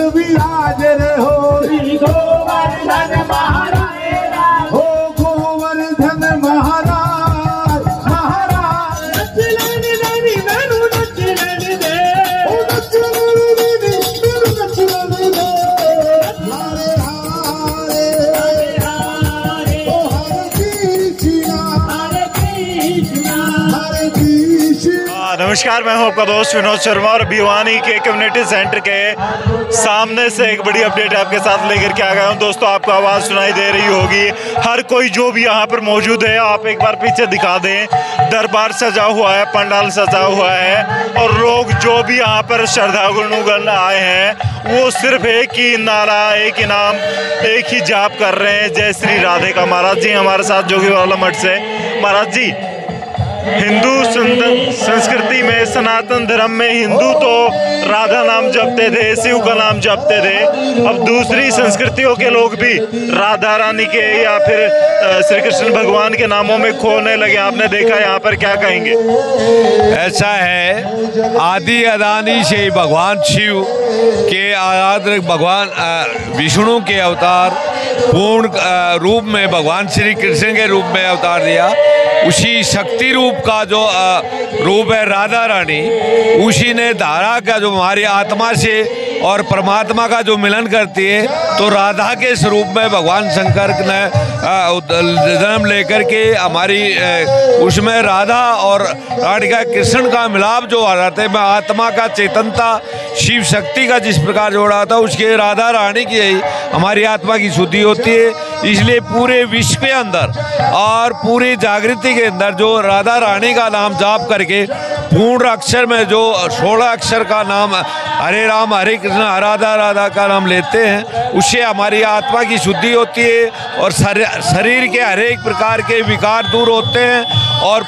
विराज रहो श्री गोवर्धन महाराज हो गोवर्धन महाराज महाराज नचलनि देवी मैनू नचलनि दे ओ नचलनि देवी मैनू नचलनि दे हारे हारे हारे ओ हरे कृष्णा नमस्कार, मैं हूं आपका दोस्त विनोद शर्मा और भिवानी के कम्युनिटी सेंटर के सामने से एक बड़ी अपडेट आपके साथ लेकर के आ गया हूं। दोस्तों, आपको आवाज़ सुनाई दे रही होगी। हर कोई जो भी यहां पर मौजूद है, आप एक बार पीछे दिखा दें। दरबार सजा हुआ है, पंडाल सजा हुआ है और लोग जो भी यहां पर श्रद्धालुगण आए हैं वो सिर्फ एक ही नारा, एक ही नाम, एक ही जाप कर रहे हैं, जय श्री राधे का। महाराज जी हमारे साथ जोगीवाला मठ से। महाराज जी, हिंदू संस्कृति में, सनातन धर्म में हिंदू तो राधा नाम जपते थे, शिव का नाम जपते थे। अब दूसरी संस्कृतियों के लोग भी राधा रानी के या फिर श्री कृष्ण भगवान के नामों में खोने लगे। आपने देखा, यहाँ पर क्या कहेंगे? ऐसा है, आदि अदानी से भगवान शिव के आराध्य भगवान विष्णु के अवतार पूर्ण रूप में भगवान श्री कृष्ण के रूप में अवतार दिया। उसी शक्ति रूप का जो रूप है राधा रानी, उसी ने धारा का जो हमारी आत्मा से और परमात्मा का जो मिलन करती है, तो राधा के स्वरूप में भगवान शंकर ने जन्म लेकर के हमारी उसमें राधा और राधिका कृष्ण का मिलाप जो आ जाते हैं, आत्मा का चेतनता शिव शक्ति का जिस प्रकार जोड़ा था, उसके राधा रानी की हमारी आत्मा की शुद्धि होती है। इसलिए पूरे विश्व के अंदर और पूरी जागृति के अंदर जो राधा रानी का नाम जाप करके पूर्ण अक्षर में जो 16 अक्षर का नाम हरे राम हरे कृष्ण राधा राधा का नाम लेते हैं, उससे हमारी आत्मा की शुद्धि होती है और शरीर के हर एक प्रकार के विकार दूर होते हैं और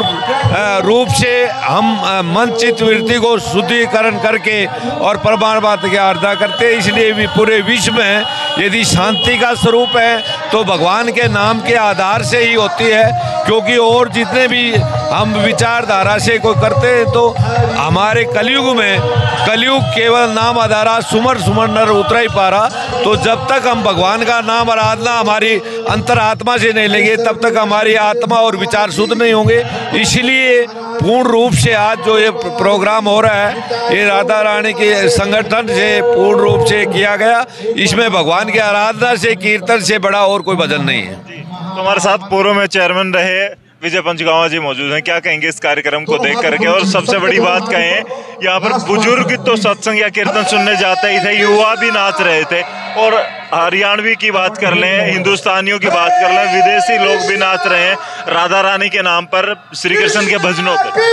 पूर्ण रूप से हम मन चित्त वृत्ति को शुद्धिकरण करके और परमात्मा की आराधना करते हैं। इसलिए भी पूरे विश्व में यदि शांति का स्वरूप है तो भगवान के नाम के आधार से ही होती है, क्योंकि और जितने भी हम विचारधारा से कोई करते हैं तो हमारे कलयुग में कलयुग केवल नाम आधारा सुमर सुमर नर उतरा ही पा रहा। तो जब तक हम भगवान का नाम आराधना हमारी अंतरात्मा से नहीं लेंगे, तब तक हमारी आत्मा और विचार शुद्ध नहीं होंगे। इसलिए पूर्ण रूप से आज जो ये प्रोग्राम हो रहा है, ये राधा रानी के संगठन से पूर्ण रूप से किया गया। इसमें भगवान की आराधना से, कीर्तन से बड़ा और कोई भजन नहीं है। तो हमारे साथ पूर्व में चेयरमैन रहे विजय पंचगांव जी मौजूद हैं। क्या कहेंगे इस कार्यक्रम को देख करके? और सबसे बड़ी बात कहें, यहाँ पर बुजुर्ग तो सत्संग या कीर्तन सुनने जाते ही थे, युवा भी नाच रहे थे। और हरियाणवी की बात कर लें, हिंदुस्तानियों की बात कर लें, विदेशी लोग भी नाच रहे हैं राधा रानी के नाम पर, श्री कृष्ण के भजनों पर।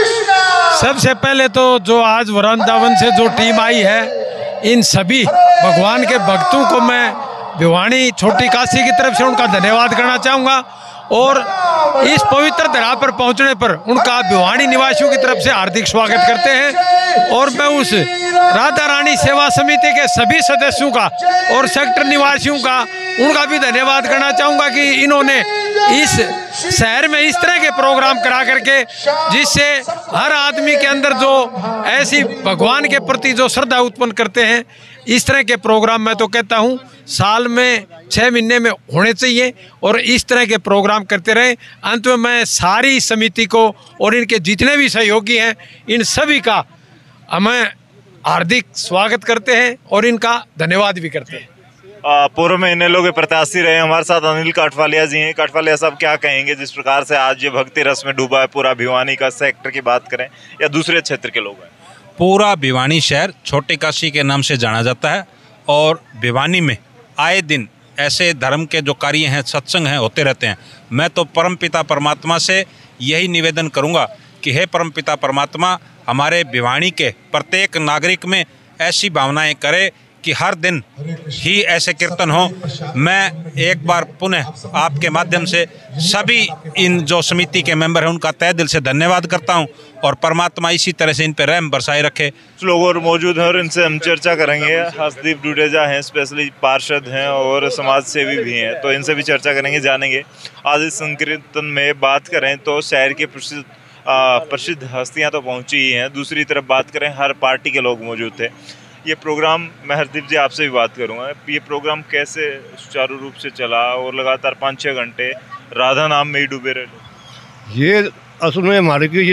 सबसे पहले तो जो आज वृंदावन से जो टीम आई है, इन सभी भगवान के भक्तों को मैं भिवानी छोटी काशी की तरफ से उनका धन्यवाद करना चाहूँगा। और इस पवित्र धरा पर पहुंचने पर उनका भिवानी निवासियों की तरफ से हार्दिक स्वागत करते हैं। और मैं उस राधा रानी सेवा समिति के सभी सदस्यों का और सेक्टर निवासियों का उनका भी धन्यवाद करना चाहूँगा कि इन्होंने इस शहर में इस तरह के प्रोग्राम करा करके, जिससे हर आदमी के अंदर जो ऐसी भगवान के प्रति जो श्रद्धा उत्पन्न करते हैं, इस तरह के प्रोग्राम मैं तो कहता हूँ साल में 6 महीने में होने चाहिए और इस तरह के प्रोग्राम करते रहे। अंत में मैं सारी समिति को और इनके जितने भी सहयोगी हैं, इन सभी का हमें हार्दिक स्वागत करते हैं और इनका धन्यवाद भी करते हैं। पूर्व में इन्हें लोग प्रत्याशी रहे। हमारे साथ अनिल काठवालिया जी हैं। काठवालिया साहब, क्या कहेंगे जिस प्रकार से आज ये भक्ति रस में डूबा है पूरा भिवानी का सेक्टर की बात करें या दूसरे क्षेत्र के लोग हैं? पूरा भिवानी शहर छोटे काशी के नाम से जाना जाता है और भिवानी में आए दिन ऐसे धर्म के जो कार्य हैं, सत्संग हैं, होते रहते हैं। मैं तो परमपिता परमात्मा से यही निवेदन करूंगा कि हे परमपिता परमात्मा, हमारे भिवानी के प्रत्येक नागरिक में ऐसी भावनाएं करे कि हर दिन ही ऐसे कीर्तन हो। मैं एक बार पुनः आपके माध्यम से सभी इन जो समिति के मेंबर हैं उनका तहे दिल से धन्यवाद करता हूं और परमात्मा इसी तरह से इन पर रहम बरसाए रखे। लोग और मौजूद हैं और इनसे हम चर्चा करेंगे। हर्षदीप डुडेजा हैं, स्पेशली पार्षद हैं और समाज सेवी भी हैं, तो इनसे भी चर्चा करेंगे, जानेंगे। आज इस संकीर्तन में बात करें तो शहर के प्रसिद्ध हस्तियाँ तो पहुँची ही हैं। दूसरी तरफ बात करें, हर पार्टी के लोग मौजूद थे। ये प्रोग्राम, मैं हरदीप जी आपसे भी बात करूँगा, ये प्रोग्राम कैसे सुचारू रूप से चला और लगातार 5-6 घंटे राधा नाम में ही डूबे रहे? ये असल में हमारे की ये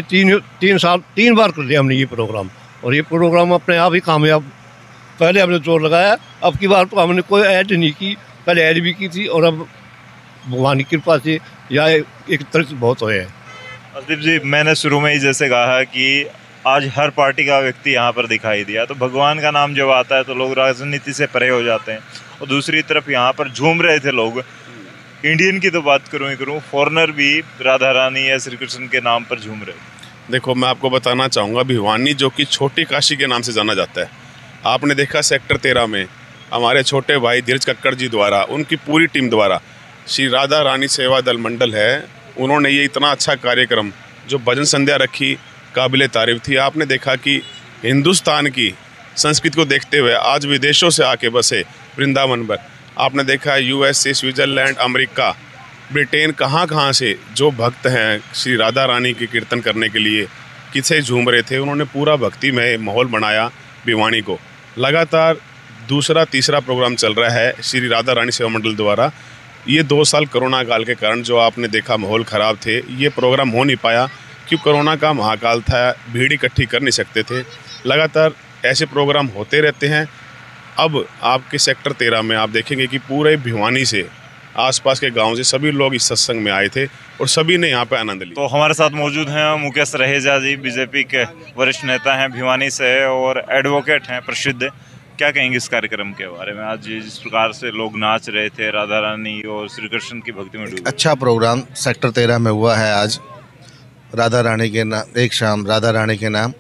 3 बार कर लिया हमने ये प्रोग्राम, और ये प्रोग्राम अपने आप ही कामयाब। पहले हमने जोर लगाया, अब की बार तो हमने कोई ऐड नहीं की, पहले ऐड भी की थी, और अब भगवान की कृपा से या एक तरह से बहुत हुए हैं। हरदीप जी, मैंने शुरू में ही जैसे कहा कि आज हर पार्टी का व्यक्ति यहाँ पर दिखाई दिया, तो भगवान का नाम जब आता है तो लोग राजनीति से परे हो जाते हैं, और दूसरी तरफ यहाँ पर झूम रहे थे लोग। इंडियन की तो बात करूँ ही करूँ, फॉरेनर भी राधा रानी या श्री कृष्ण के नाम पर झूम रहे। देखो, मैं आपको बताना चाहूँगा, भिवानी जो कि छोटी काशी के नाम से जाना जाता है, आपने देखा सेक्टर 13 में हमारे छोटे भाई धीरज कक्कड़ जी द्वारा, उनकी पूरी टीम द्वारा, श्री राधा रानी सेवा दल मंडल है, उन्होंने ये इतना अच्छा कार्यक्रम जो भजन संध्या रखी, काबिल तारीफ थी। आपने देखा कि हिंदुस्तान की संस्कृति को देखते हुए आज विदेशों से आके बसे वृंदावन पर, आपने देखा USA, स्विट्ज़रलैंड, अमेरिका, ब्रिटेन, कहाँ से जो भक्त हैं श्री राधा रानी के कीर्तन करने के लिए किसे झूम रहे थे। उन्होंने पूरा भक्ति में माहौल बनाया भिवानी को। लगातार दूसरा तीसरा प्रोग्राम चल रहा है श्री राधा रानी सेवा मंडल द्वारा। ये 2 साल कोरोना काल के कारण जो आपने देखा माहौल ख़राब थे, ये प्रोग्राम हो नहीं पाया क्योंकि कोरोना का महाकाल था, भीड़ इकट्ठी कर नहीं सकते थे। लगातार ऐसे प्रोग्राम होते रहते हैं। अब आपके सेक्टर 13 में आप देखेंगे कि पूरे भिवानी से, आसपास के गांव से सभी लोग इस सत्संग में आए थे और सभी ने यहाँ पे आनंद लिया। तो हमारे साथ मौजूद हैं मुकेश रहेजा जी, बीजेपी के वरिष्ठ नेता हैं भिवानी से और एडवोकेट हैं प्रसिद्ध। क्या कहेंगे इस कार्यक्रम के बारे में? आज जिस प्रकार से लोग नाच रहे थे, राधा रानी और श्री कृष्ण की भक्ति में डूबे। अच्छा प्रोग्राम सेक्टर 13 में हुआ है आज, राधा रानी के नाम, एक शाम राधा रानी के नाम।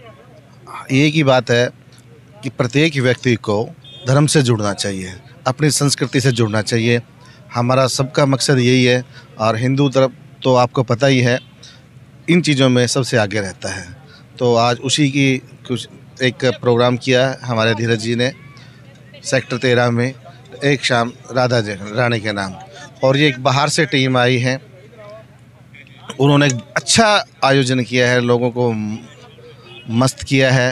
एक ही बात है कि प्रत्येक व्यक्ति को धर्म से जुड़ना चाहिए, अपनी संस्कृति से जुड़ना चाहिए। हमारा सबका मकसद यही है, और हिंदू तरफ तो आपको पता ही है इन चीज़ों में सबसे आगे रहता है। तो आज उसी की कुछ एक प्रोग्राम किया है हमारे धीरज जी ने सेक्टर 13 में, एक शाम राधा रानी के नाम। और ये एक बाहर से टीम आई है, उन्होंने एक अच्छा आयोजन किया है, लोगों को मस्त किया है,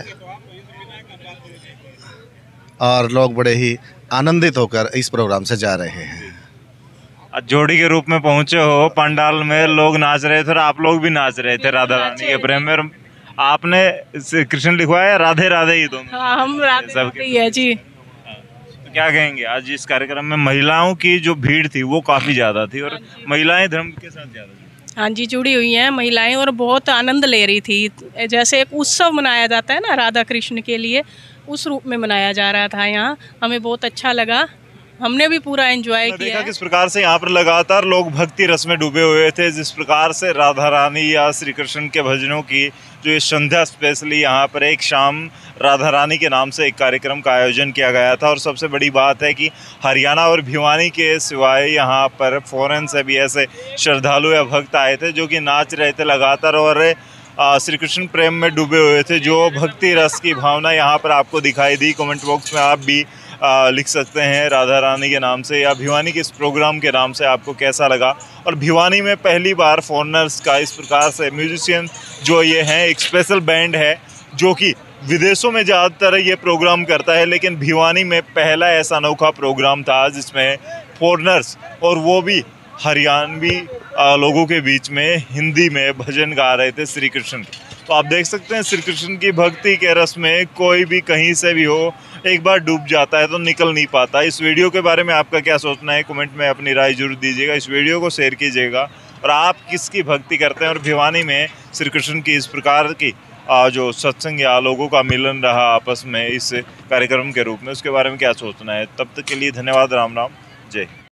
और लोग बड़े ही आनंदित होकर इस प्रोग्राम से जा रहे हैं। जोड़ी के रूप में पहुंचे हो, पंडाल में लोग नाच रहे थे और आप लोग भी नाच रहे थे राधा रानी के प्रेम में। आपने कृष्ण लिखवाया, राधे राधे ही दोनों? हाँ, हम राधे ही है जी। तो क्या कहेंगे, आज इस कार्यक्रम में महिलाओं की जो भीड़ थी वो काफ़ी ज़्यादा थी, और महिलाएं धर्म के साथ ज़्यादा थी। हाँ जी, जुड़ी हुई हैं महिलाएं, और बहुत आनंद ले रही थी। जैसे एक उत्सव मनाया जाता है ना राधा कृष्ण के लिए, उस रूप में मनाया जा रहा था यहाँ। हमें बहुत अच्छा लगा, हमने भी पूरा एंजॉय किया। देखा किस प्रकार से यहाँ पर लगातार लोग भक्ति रस में डूबे हुए थे, जिस प्रकार से राधा रानी या श्री कृष्ण के भजनों की जो ये संध्या स्पेशली यहाँ पर एक शाम राधा रानी के नाम से एक कार्यक्रम का आयोजन किया गया था। और सबसे बड़ी बात है कि हरियाणा और भिवानी के सिवाय यहाँ पर फॉरेन से भी ऐसे श्रद्धालु या भक्त आए थे जो कि नाच रहे थे लगातार और श्री कृष्ण प्रेम में डूबे हुए थे। जो भक्ति रस की भावना यहाँ पर आपको दिखाई दी, कमेंट बॉक्स में आप भी लिख सकते हैं राधा रानी के नाम से या भिवानी के इस प्रोग्राम के नाम से आपको कैसा लगा। और भिवानी में पहली बार फॉरेनर्स का इस प्रकार से म्यूजिशियन जो ये हैं, एक स्पेशल बैंड है जो कि विदेशों में ज़्यादातर ये प्रोग्राम करता है, लेकिन भिवानी में पहला ऐसा अनोखा प्रोग्राम था जिसमें फॉरेनर्स और वो भी हरियाणवी लोगों के बीच में हिंदी में भजन गा रहे थे श्री कृष्ण के। तो आप देख सकते हैं श्री कृष्ण की भक्ति के रस में कोई भी कहीं से भी हो, एक बार डूब जाता है तो निकल नहीं पाता। इस वीडियो के बारे में आपका क्या सोचना है, कमेंट में अपनी राय जरूर दीजिएगा। इस वीडियो को शेयर कीजिएगा और आप किसकी भक्ति करते हैं और भिवानी में श्री कृष्ण की इस प्रकार की जो सत्संग या लोगों का मिलन रहा आपस में इस कार्यक्रम के रूप में, उसके बारे में क्या सोचना है। तब तक के लिए धन्यवाद। राम राम, जय।